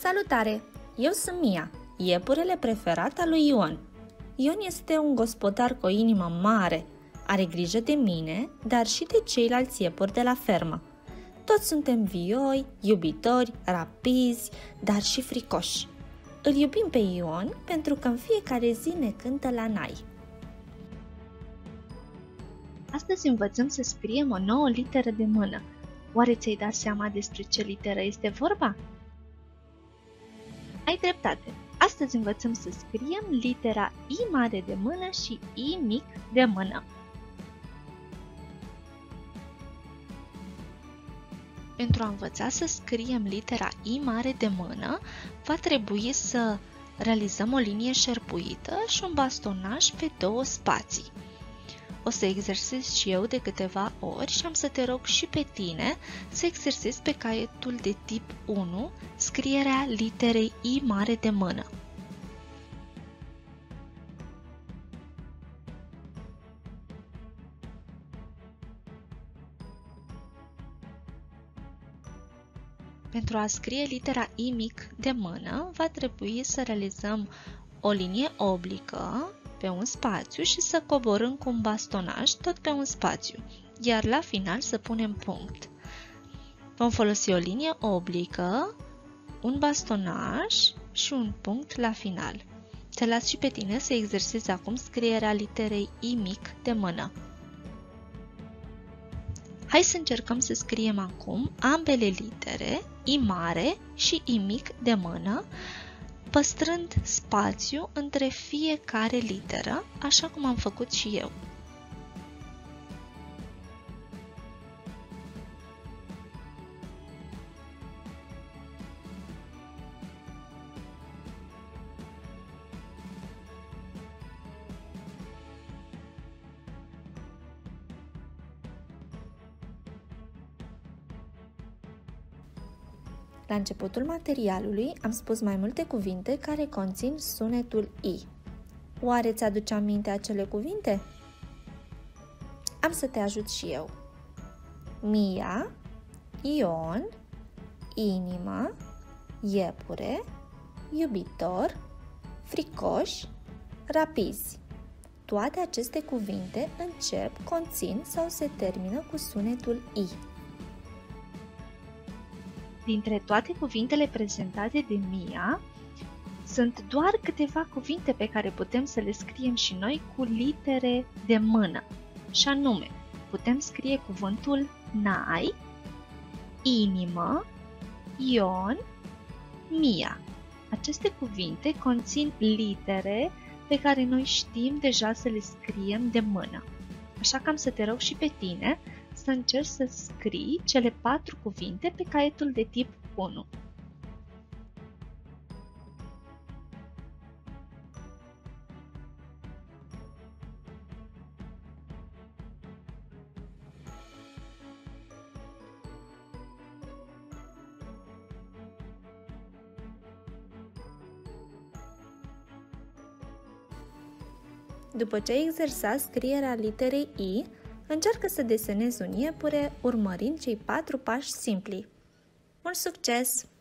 Salutare! Eu sunt Mia, iepurele preferat al lui Ion. Ion este un gospodar cu o inimă mare, are grijă de mine, dar și de ceilalți iepuri de la fermă. Toți suntem vioi, iubitori, rapizi, dar și fricoși. Îl iubim pe Ion pentru că în fiecare zi ne cântă la nai. Astăzi învățăm să scriem o nouă literă de mână. Oare ți-ai dat seama despre ce literă este vorba? Ai dreptate! Astăzi învățăm să scriem litera I mare de mână și I mic de mână. Pentru a învăța să scriem litera I mare de mână, va trebui să realizăm o linie șerpuită și un bastonaj pe două spații. O să exersez și eu de câteva ori și am să te rog și pe tine să exersezi pe caietul de tip 1 scrierea literei I mare de mână. Pentru a scrie litera I mic de mână, va trebui să realizăm o linie oblică pe un spațiu și să coborâm cu un bastonaj tot pe un spațiu, iar la final să punem punct. Vom folosi o linie oblică, un bastonaj și un punct la final. Te las și pe tine să exersezi acum scrierea literei I mic de mână. Hai să încercăm să scriem acum ambele litere, I mare și I mic de mână, păstrând spațiu între fiecare literă, așa cum am făcut și eu. La începutul materialului am spus mai multe cuvinte care conțin sunetul I. Oare ți-aduce aminte acele cuvinte? Am să te ajut și eu. Mia, Ion, inimă, iepure, iubitor, fricoși, rapizi. Toate aceste cuvinte încep, conțin sau se termină cu sunetul I. Dintre toate cuvintele prezentate de Mia, sunt doar câteva cuvinte pe care putem să le scriem și noi cu litere de mână. Și anume, putem scrie cuvântul nai, inimă, Ion, Mia. Aceste cuvinte conțin litere pe care noi știm deja să le scriem de mână. Așa că am să te rog și pe tine să încerci să scrii cele 4 cuvinte pe caietul de tip 1. După ce ai exersat scrierea literei I, încearcă să desenezi un iepure urmărind cei 4 pași simpli. Mult succes!